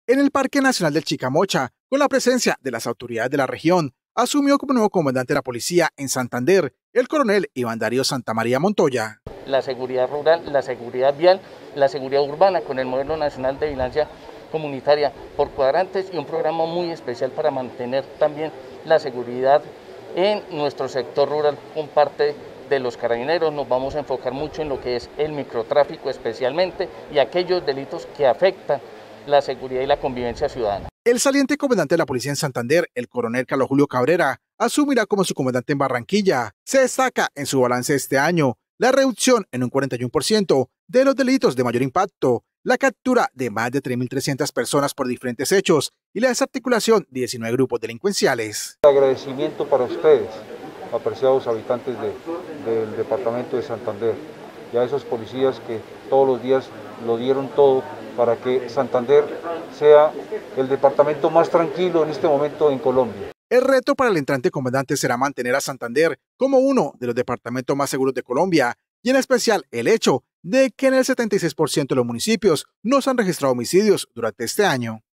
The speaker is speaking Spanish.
En el Parque Nacional del Chicamocha, con la presencia de las autoridades de la región, asumió como nuevo comandante de la policía en Santander el coronel Iván Darío Santamaría Montoya. La seguridad rural, la seguridad vial, la seguridad urbana con el modelo nacional de vigilancia comunitaria por cuadrantes y un programa muy especial para mantener también la seguridad en nuestro sector rural con parte de los carabineros. Nos vamos a enfocar mucho en lo que es el microtráfico especialmente y aquellos delitos que afectan la seguridad y la convivencia ciudadana. El saliente comandante de la policía en Santander, el coronel Carlos Julio Cabrera, asumirá como su comandante en Barranquilla. Se destaca en su balance este año la reducción en un 41% de los delitos de mayor impacto, la captura de más de 3.300 personas por diferentes hechos y la desarticulación de 19 grupos delincuenciales. Agradecimiento para ustedes, apreciados habitantes del departamento de Santander, y a esos policías que todos los días lo dieron todo para que Santander sea el departamento más tranquilo en este momento en Colombia. El reto para el entrante comandante será mantener a Santander como uno de los departamentos más seguros de Colombia, y en especial el hecho de que en el 76% de los municipios no se han registrado homicidios durante este año.